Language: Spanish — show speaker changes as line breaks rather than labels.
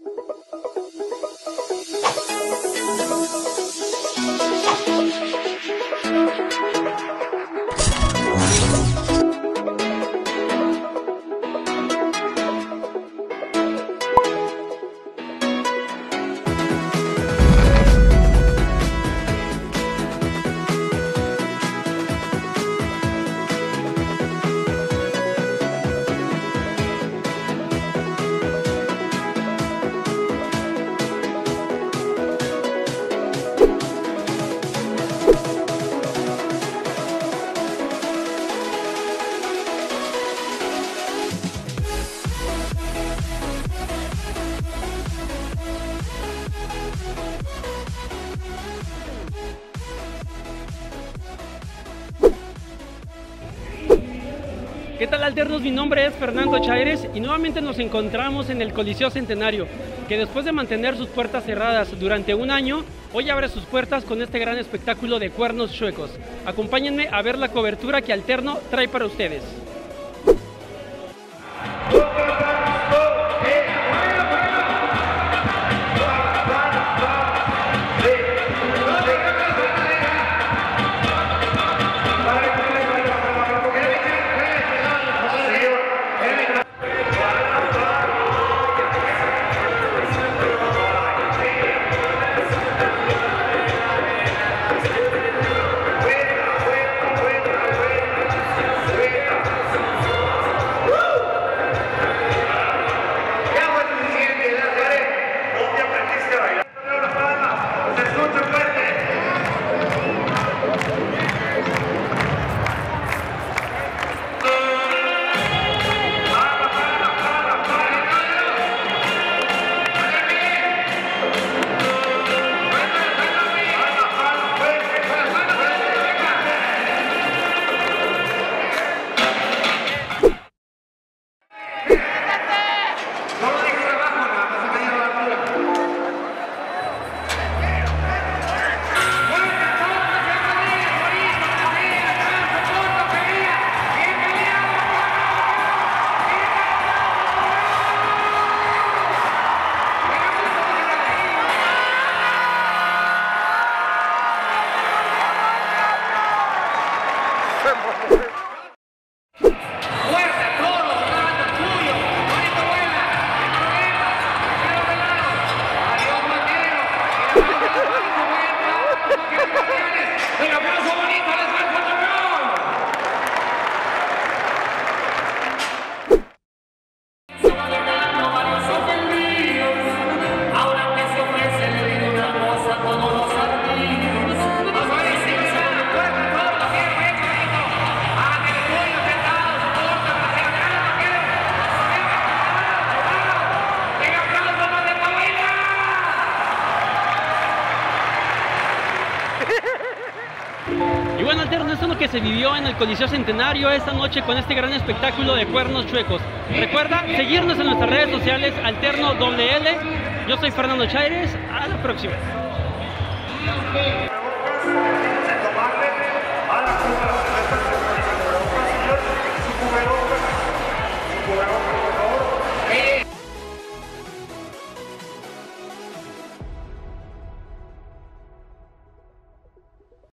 ¿Qué tal, alternos? Mi nombre es Fernando Chaires y nuevamente nos encontramos en el Coliseo Centenario, que después de mantener sus puertas cerradas durante un año, hoy abre sus puertas con este gran espectáculo de cuernos chuecos. Acompáñenme a ver la cobertura que Alterno trae para ustedes. Y bueno, Alterno, esto es lo que se vivió en el Coliseo Centenario esta noche con este gran espectáculo de cuernos chuecos. Recuerda seguirnos en nuestras redes sociales, Alterno WL. Yo soy Fernando Chaires. A la próxima.